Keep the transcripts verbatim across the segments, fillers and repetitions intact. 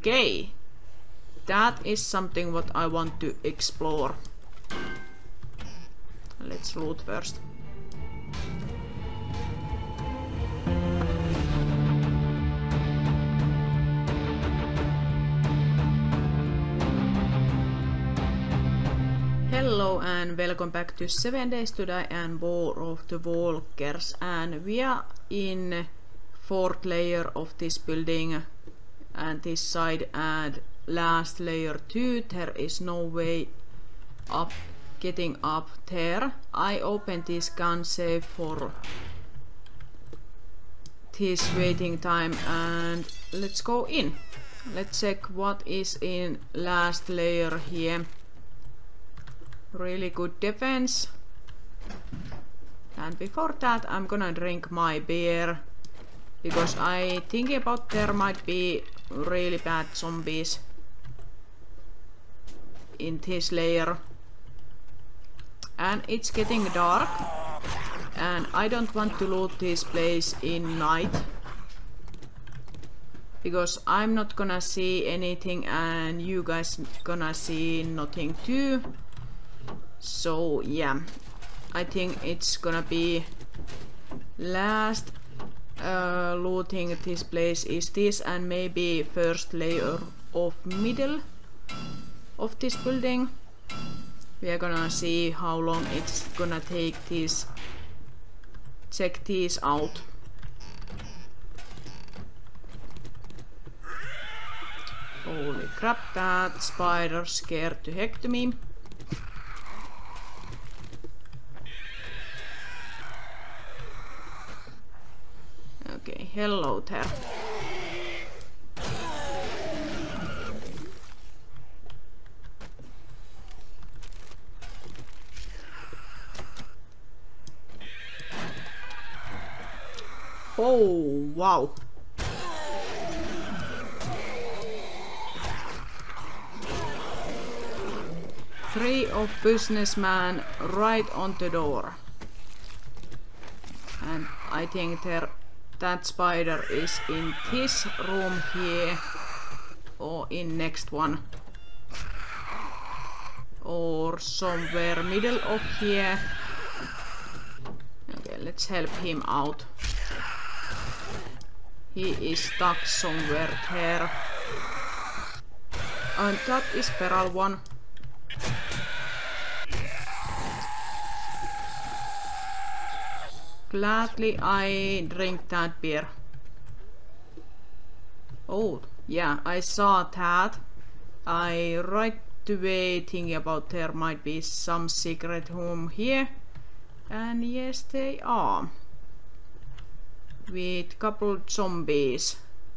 Okay. That is something what I want to explore. Let's loot first. Hello and welcome back to seven Days to Die and War of the Walkers, and we are in fourth layer of this building and this side, and last layer two. There is no way up, getting up there. I opened this gun save for this waiting time, and let's go in. Let's check what is in last layer here. Really good defense. And before that I'm gonna drink my beer, because I think about there might be really bad zombies in this layer. And it's getting dark, and I don't want to loot this place in night, because I'm not gonna see anything and you guys gonna see nothing too. So yeah, I think it's gonna be last uh, looting this place is this, and maybe first layer of middle of this building. We are gonna see how long it's gonna take this. Check these out. Holy crap, that spider scared the heck to me. Okay, hello there. Oh, wow. Three of businessmen right on the door. And I think there that spider is in this room here, or in next one, or somewhere middle of here. Okay, let's help him out. He is stuck somewhere there. And that is feral one. Gladly I drink that beer. Oh, yeah, I saw that. I right away thinking about there might be some secret room here. And yes, they are. With couple zombies.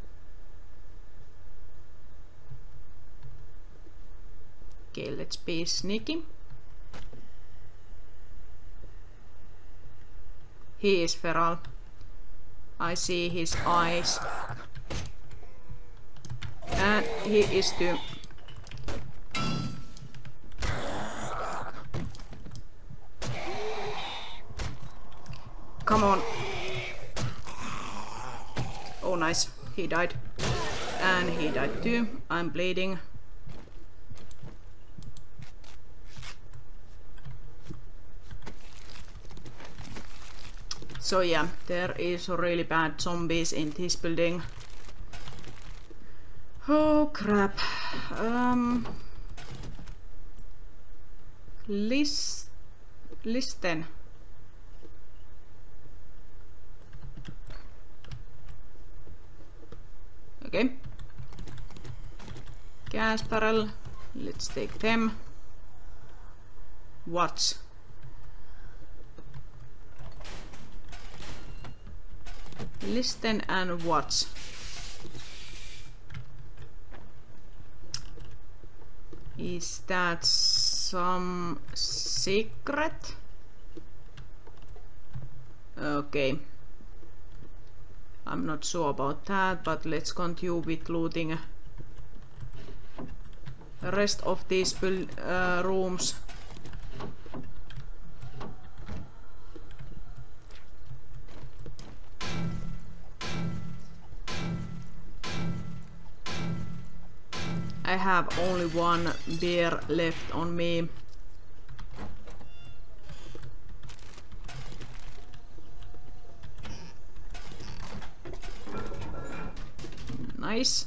Okay, let's be sneaky. He is feral. I see his eyes. And he is too. Come on. Oh nice, he died. And he died too. I'm bleeding. So yeah, there is really bad zombies in this building. Oh crap. Um, list, listen. Okay. Gas barrel. Let's take them. Watch. Listen and watch. Is that some secret? Okay. I'm not sure about that, but let's continue with looting the rest of these uh, rooms. I have only one beer left on me. Nice.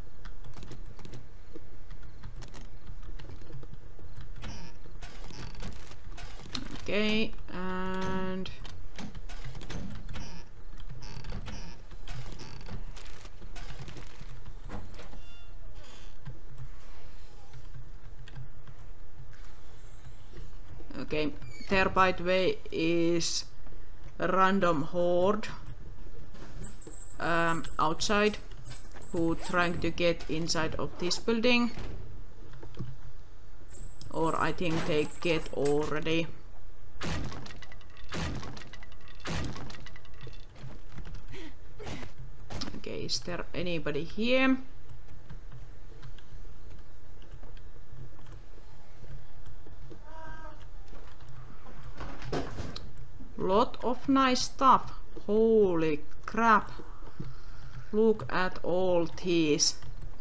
Okay, and okay, there by the way is a random horde um, outside who trying to get inside of this building, or I think they get already. Okay, is there anybody here? Lot of nice stuff. Holy crap. Look at all these.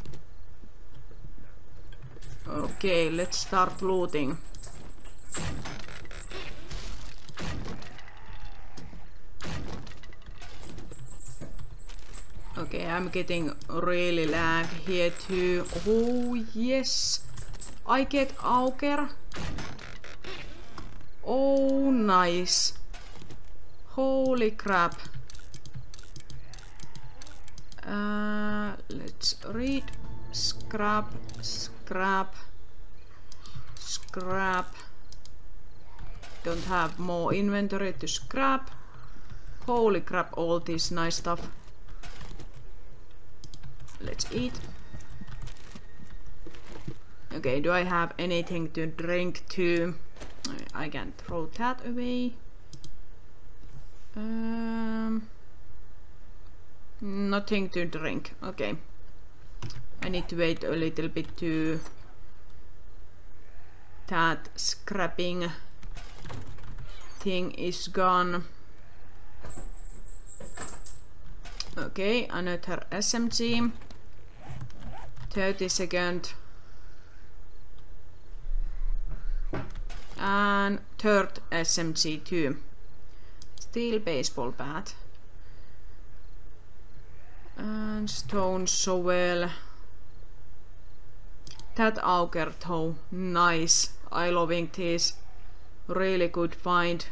Okay, let's start looting. Okay, I'm getting really lag here too. Oh yes, I get Auger. Oh nice. Holy crap. Uh, let's read. Scrap, scrap, scrap. Don't have more inventory to scrap. Holy crap, all this nice stuff. Let's eat. Okay, do I have anything to drink too? I can throw that away. Um, nothing to drink. Okay. I need to wait a little bit to that scrapping thing is gone. Okay, another S M G. thirty second. And third S M G too. Steel baseball bat. And stone shovel. That auger though, nice. I loving this. Really good find.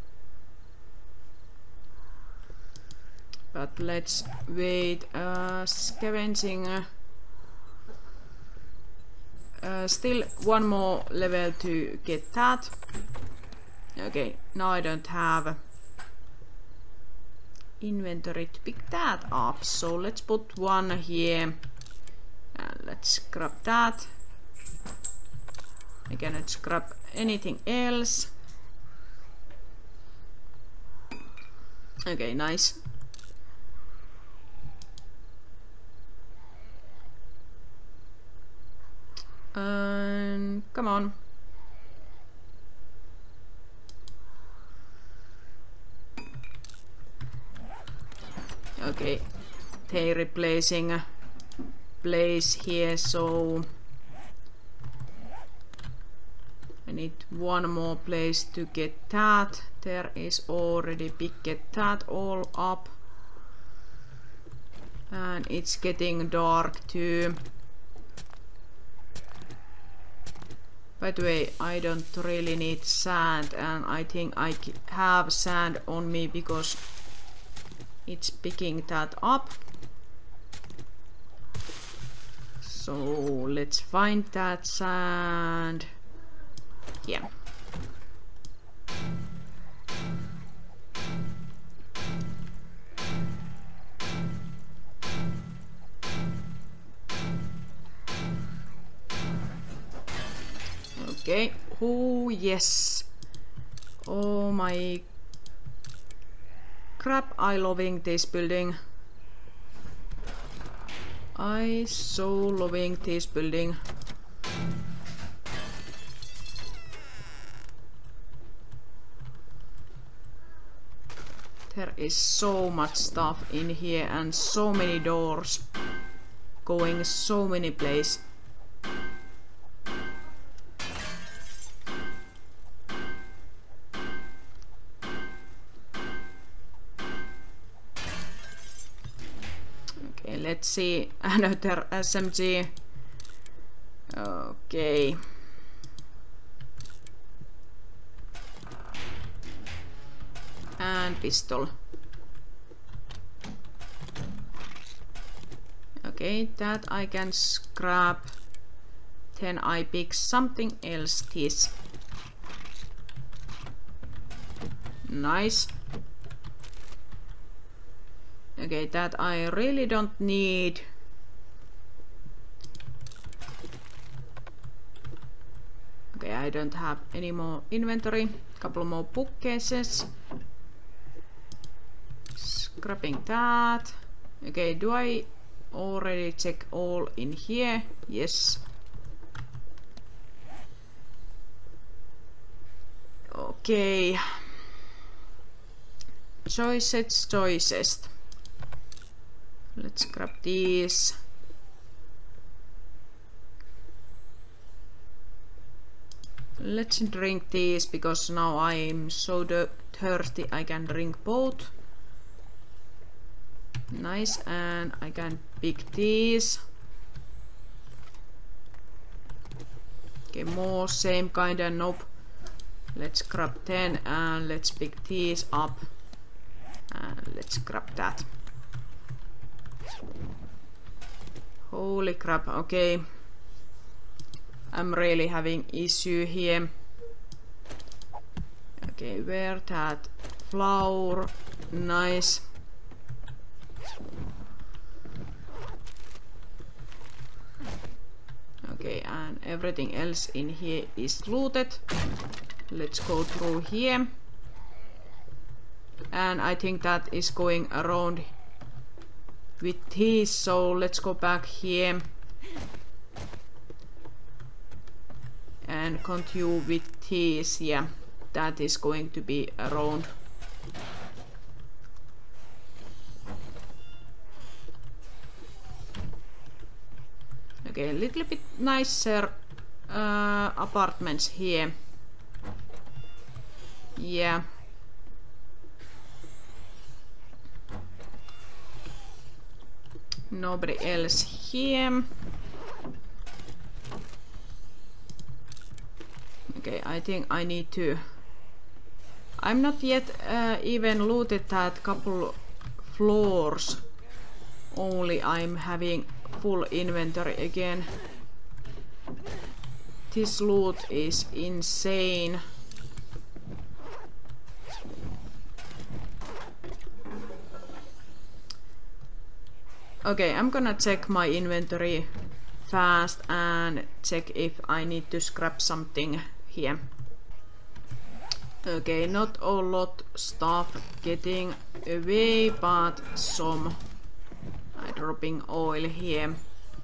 But let's wait. Uh, scavenging. Uh, uh, still one more level to get that. Okay, now I don't have inventory to pick that up, so let's put one here. And let's grab that. I cannot scrap anything else. Okay, nice. Um, come on. Okay, they replacing a place here, so I need one more place to get that. There is already picked that all up. And it's getting dark too. By the way, I don't really need sand, and I think I have sand on me because it's picking that up. So let's find that sand. Yeah. Okay. Oh yes. Oh my crap, I loving this building. I so loving this building. There is so much stuff in here and so many doors going so many places. Okay, let's see another S M G. Okay. And pistol. Okay, that I can scrap. Then I pick something else. This. Nice. Okay, that I really don't need. Okay, I don't have any more inventory. Couple more bookcases. Scrapping that. Okay, do I already check all in here? Yes. Okay. Choices, choices. Let's grab these. Let's drink these because now I'm so thirsty I can drink both. Nice, and I can pick these. Okay, more same kind of nope. Let's grab ten and let's pick these up. And let's grab that. Holy crap, okay. I'm really having issue here. Okay, where that flour? Nice. Okay, and everything else in here is looted. Let's go through here. And I think that is going around with these, so let's go back here and continue with these. Yeah, that is going to be around. Okay, a little bit nicer uh, apartments here. Yeah. Nobody else here. Okay, I think I need to... I'm not yet uh, even looted that couple floors. Only I'm having full inventory again. This loot is insane. Okay, I'm gonna check my inventory fast and check if I need to scrap something here. Okay, not a lot stuff getting away, but some. I'm dropping oil here.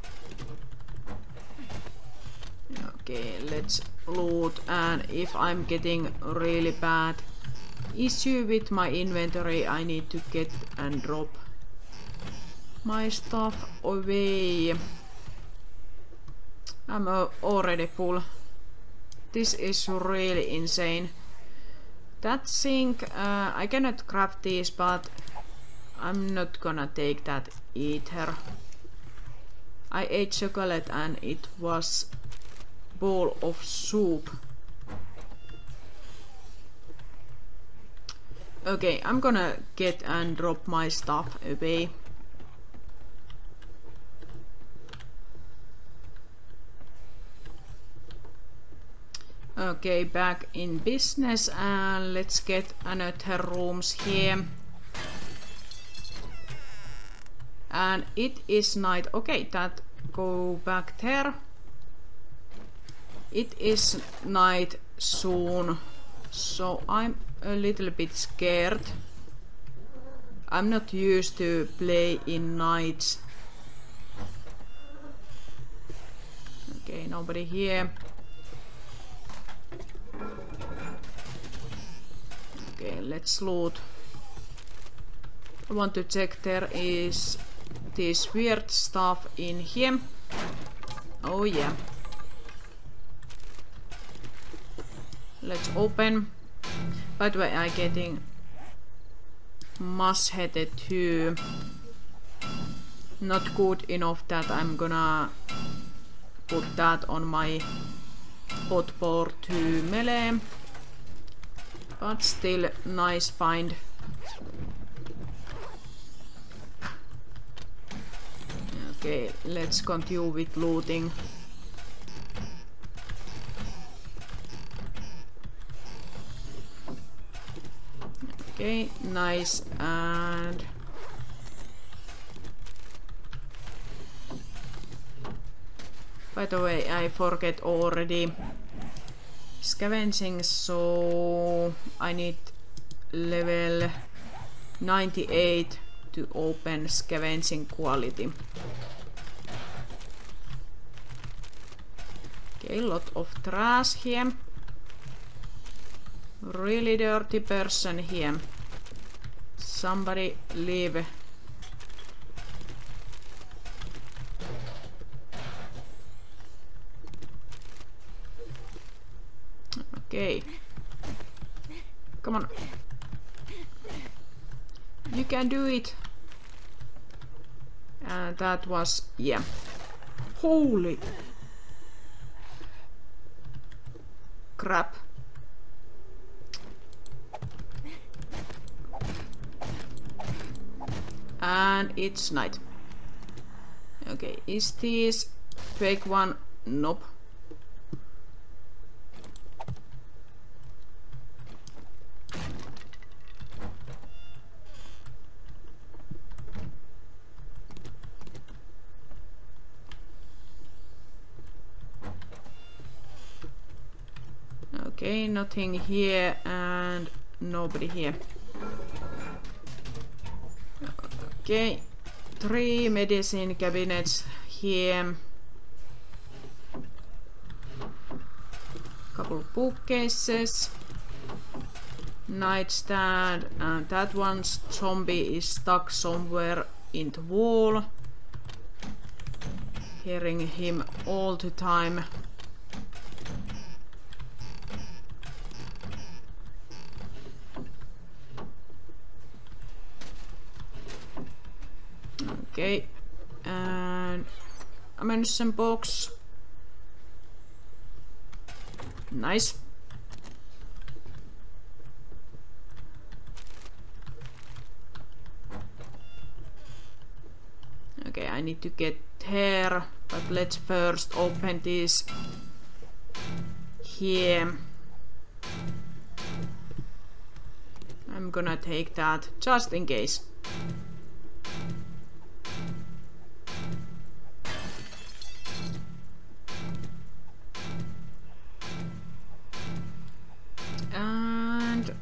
Okay, let's loot, and if I'm getting really bad issue with my inventory, I need to get and drop my stuff away. I'm uh, already full. This is really insane. That thing, uh, I cannot grab this, but I'm not gonna take that either. I ate chocolate and it was bowl of soup. Okay, I'm gonna get and drop my stuff away. Okay, back in business, and let's get another rooms here. And it is night. Okay, that go back there. It is night soon, so I'm a little bit scared. I'm not used to play in nights. Okay, nobody here. Okay, let's loot. I want to check there is this weird stuff in here. Oh yeah. Let's open. By the way, I'm getting must-headed too. not good enough that I'm gonna put that on my bot board to melee. But still nice find. Okay, let's continue with looting. Okay, nice. And by the way, I forget already scavenging, so I need level ninety-eight to open scavenging quality. Okay, lot of trash here. Really dirty person here. Somebody leave. Okay. Come on. You can do it. And that was, yeah. Holy crap. And it's night. Okay, is this fake one? Nope. Okay, nothing here and nobody here. Okay, three medicine cabinets here. Couple bookcases. Nightstand, and that one's zombie is stuck somewhere in the wall. Hearing him all the time. Okay, and ammunition box. Nice. Okay, I need to get there, but let's first open this here. I'm gonna take that just in case. And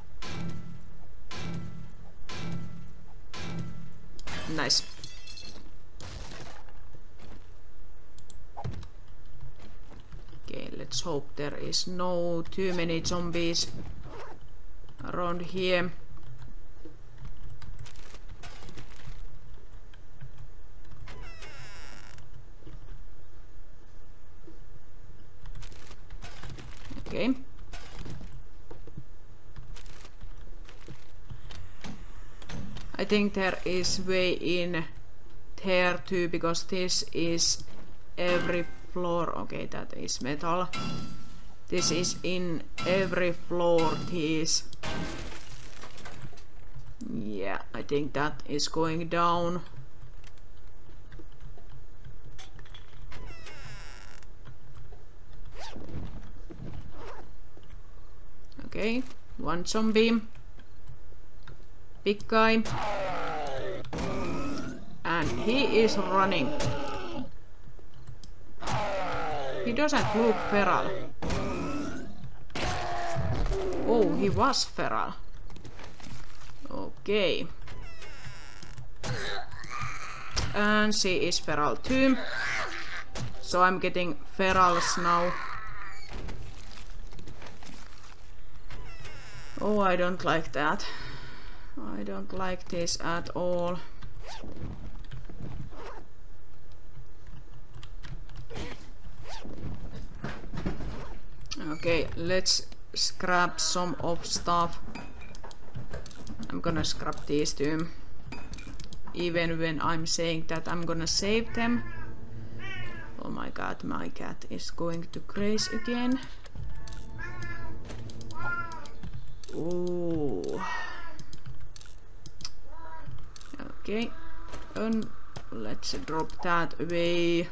nice. Okay, let's hope there is no too many zombies around here. Okay. I think there is way in there too, because this is every floor. Okay, that is metal. This is in every floor. This. Yeah, I think that is going down. Okay, one zombie. Big guy. And he is running. He doesn't look feral. Oh, he was feral. Okay. And she is feral too. So I'm getting ferals now. Oh, I don't like that. I don't like this at all. Okay, let's scrap some of stuff. I'm gonna scrap these two. even when I'm saying that I'm gonna save them. Oh my god, my cat is going to craze again. Oh. Okay, and let's drop that away.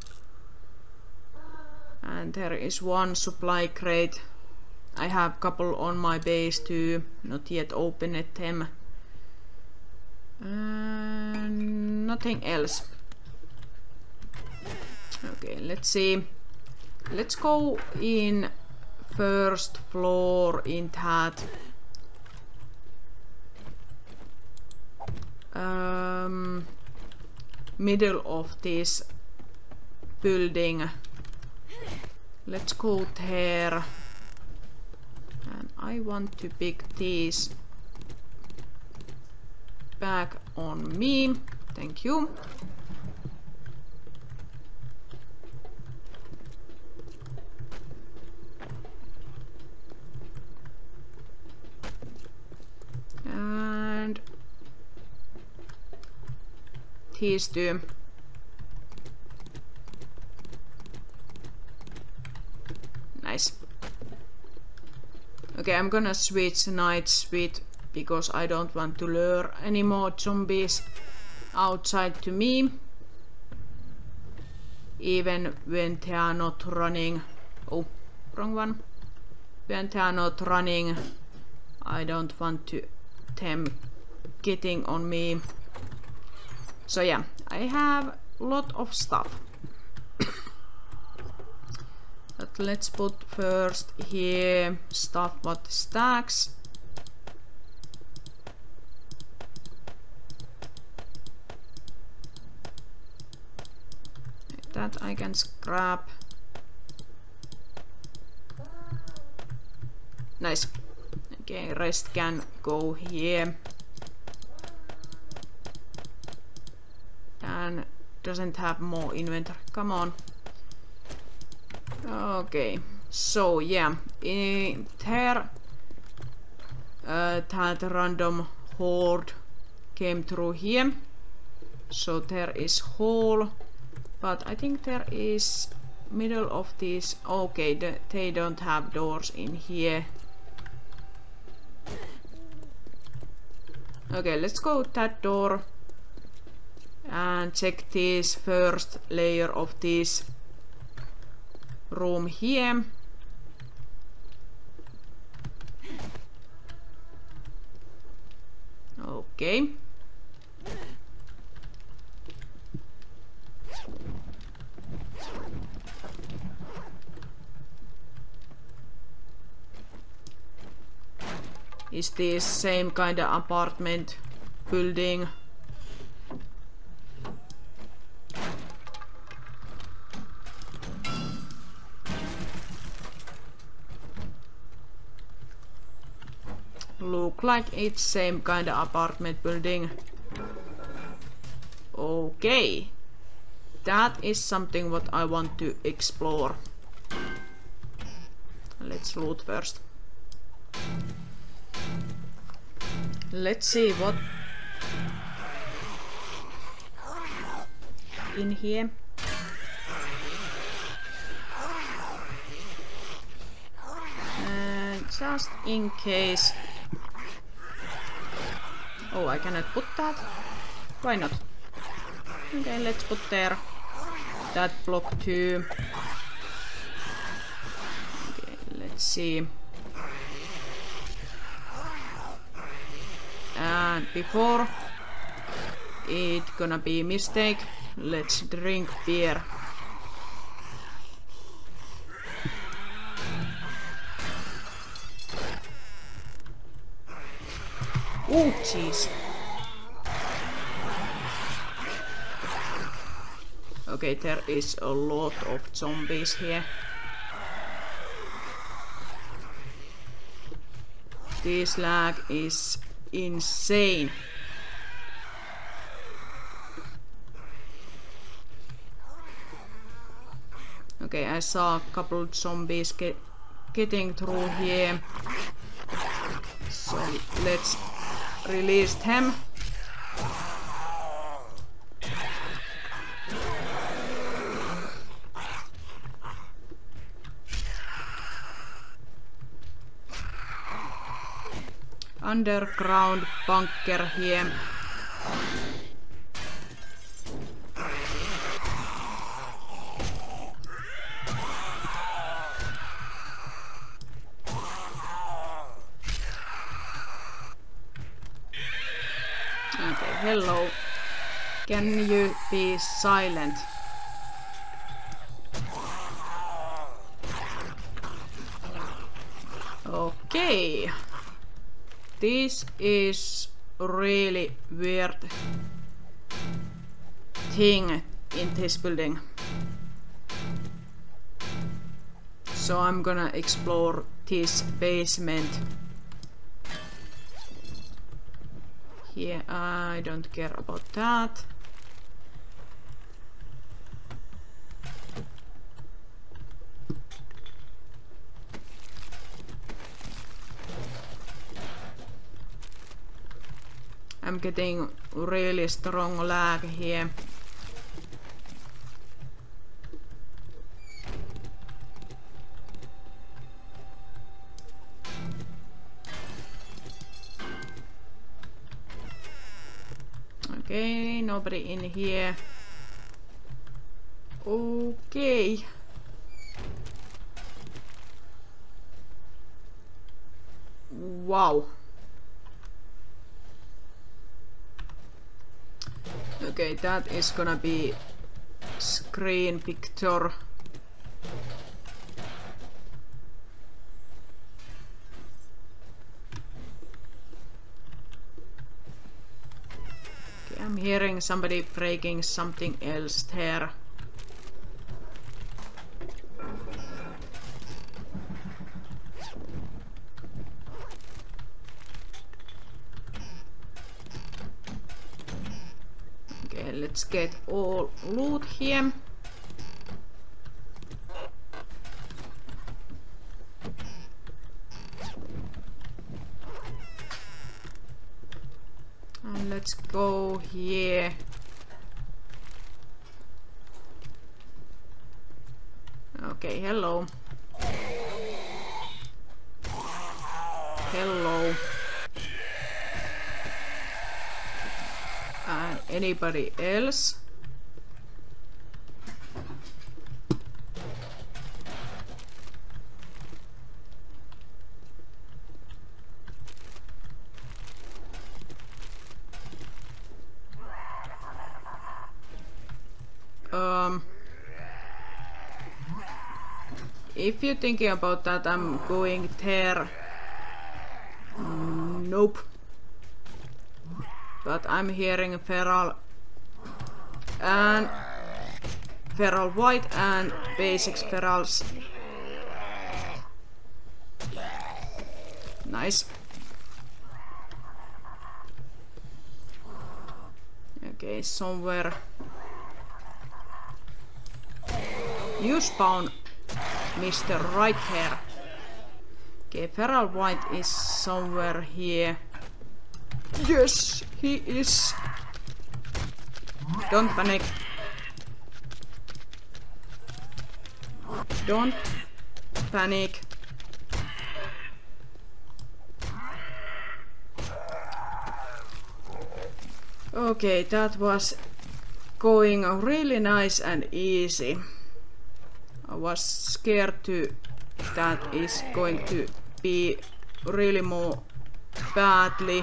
And there is one supply crate. I have couple on my base too, not yet opened them. And nothing else. Okay, let's see. Let's go in first floor in that. Um, middle of this building. Let's go there. And I want to pick these back on me. Thank you. And these two. Nice. Okay, I'm gonna switch night speed because I don't want to lure any more zombies outside to me. Even when they are not running. Oh, wrong one. When they are not running, I don't want to them getting on me. So yeah, I have a lot of stuff. But let's put first here stuff what stacks. That I can scrap. Nice. Okay, rest can go here. And doesn't have more inventory. Come on. Okay, so yeah, in there uh, that random horde came through here. So there is hole, but I think there is middle of this. Okay, the, they don't have doors in here. Okay, let's go that door and check this first layer of this room here. Okay. Is this same kind of apartment building? Look like it's same kind of apartment building. Okay. That is something what I want to explore. Let's loot first. Let's see what in here. And just in case. Oh, I cannot put that. Why not? Okay, let's put there that block too. Okay, let's see. And before it gonna be a mistake, let's drink beer. Oh, jeez. Okay, there is a lot of zombies here. This lag is insane. Okay, I saw a couple of zombies get, getting through here. So let's release them. Underground bunker here. Okay, hello. Can you be silent? Okay. This is really weird thing in this building. So I'm gonna explore this basement. Here, I don't care about that. I'm getting really strong lag here. Okay, nobody in here. Okay. Wow. Okay, that is gonna be screen picture. Okay, I'm hearing somebody breaking something else there. Let's get all loot here. And let's go here. Okay, hello. Hello. And anybody else? Um, if you're thinking about that, I'm going there. Mm, nope. But I'm hearing feral and feral white and basics ferals. Nice. Okay, somewhere. You spawn, Mister Right here. Okay, feral white is somewhere here. Yes, he is. Don't panic. Don't panic. Okay, that was going really nice and easy. I was scared to that is going to be really more badly.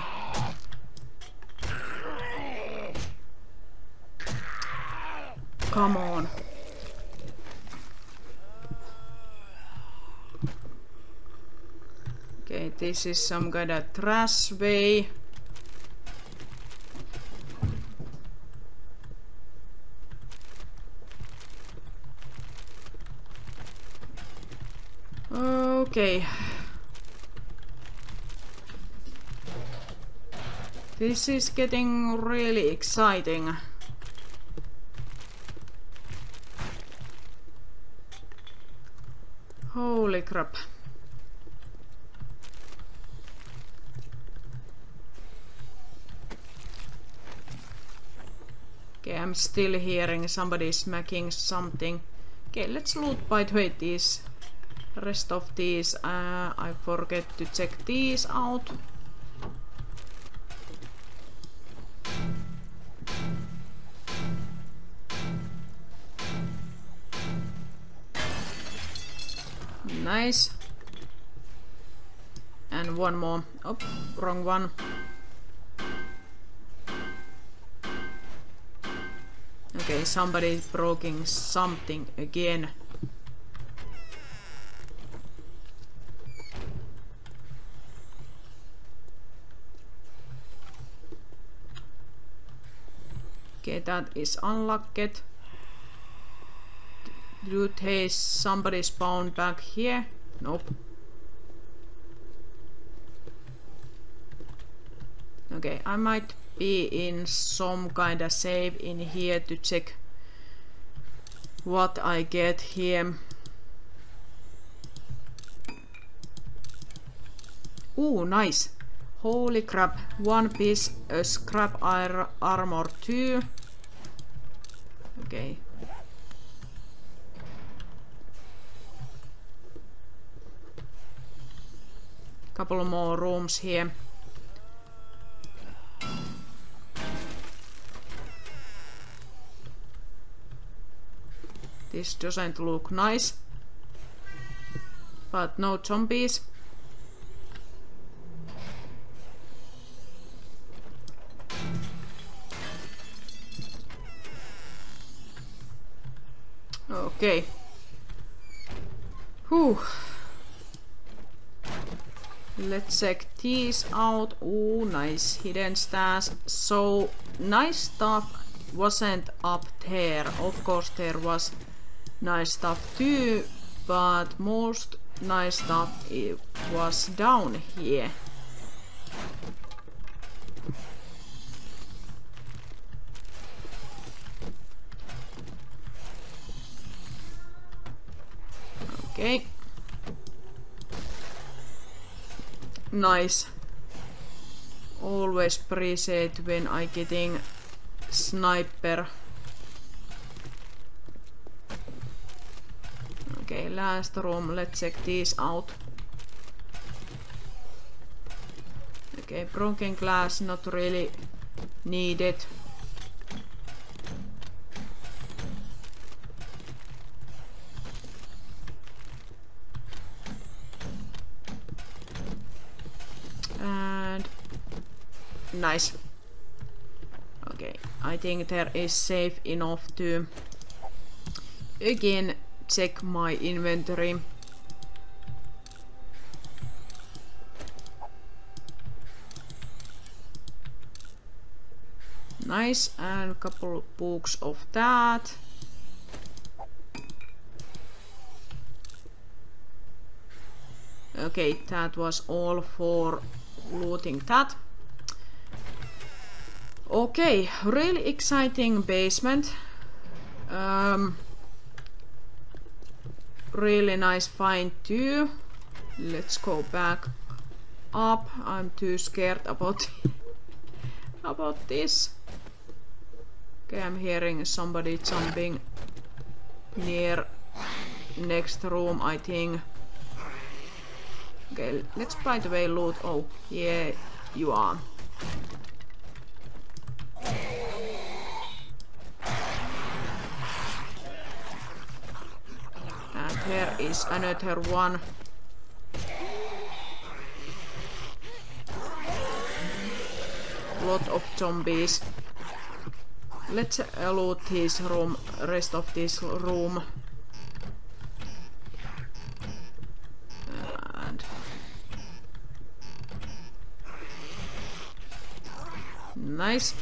Come on. Okay, this is some kind of trash way. Okay. This is getting really exciting. Holy crap. Okay, I'm still hearing somebody smacking something. Okay, let's loot by the way these. Rest of these, uh, I forget to check these out. Nice. And one more. Oh, wrong one. Okay, somebody broking something again. Okay, that is unlocked. Dude, hey, somebody spawned back here? Nope. Okay, I might be in some kind of save in here to check what I get here. Ooh, nice. Holy crap. One piece, a scrap ar armor two. Okay. Couple more rooms here. This doesn't look nice. But no zombies. Okay. Whew. Let's check these out. Ooh, nice hidden stairs. So nice stuff wasn't up there. Of course there was nice stuff too, but most nice stuff it was down here. Okay. Nice. Always appreciate when I getting sniper. Okay, last room. Let's check these out. Okay, broken glass, not really needed. And nice. Okay, I think there is safe enough to again check my inventory. Nice, and a couple of books of that. Okay, that was all for looting that. Okay, really exciting basement. Um, really nice find too. Let's go back up. I'm too scared about about this. Okay, I'm hearing somebody jumping near next room, I think. Okay, let's by the way loot. Oh, yeah, you are. And here is another one. Lot of zombies. Let's uh, loot this room, rest of this room. And nice.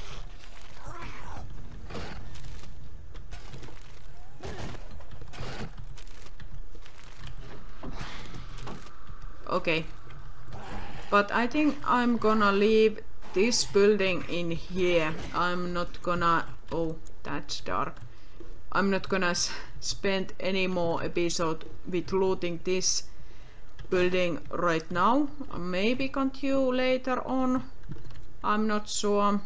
Okay. But I think I'm gonna leave this building in here. I'm not gonna... Oh, that's dark. I'm not gonna s spend any more episode with looting this building right now. Maybe continue later on. I'm not sure.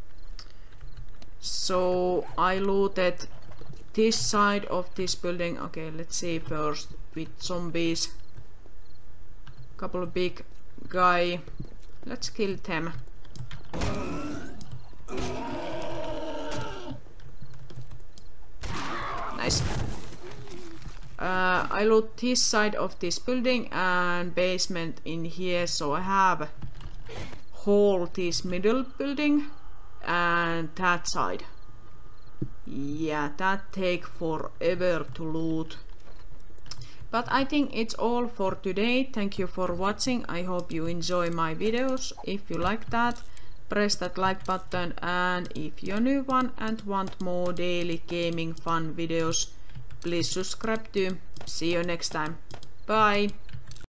So I looted this side of this building. Okay, let's see first with zombies. Couple of big guy. Let's kill them. Nice. Uh, I loot this side of this building and basement in here, so I have whole this middle building and that side. Yeah, that take forever to loot. But I think it's all for today. Thank you for watching. I hope you enjoy my videos. If you like that, press that like button, and if you're a new one and want more daily gaming fun videos, please subscribe too. See you next time. Bye!